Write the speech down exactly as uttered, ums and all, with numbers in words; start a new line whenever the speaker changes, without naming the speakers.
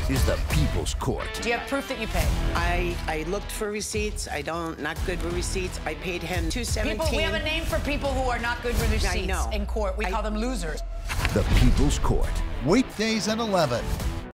is the People's Court.
Do you have proof that you paid?
I, I looked for receipts. I don't, not good with receipts. I paid him two seventeen.
People, we have a name for people who are not good with receipts
I know.
in court. We
I,
call them losers.
The People's Court.
Weekdays at eleven.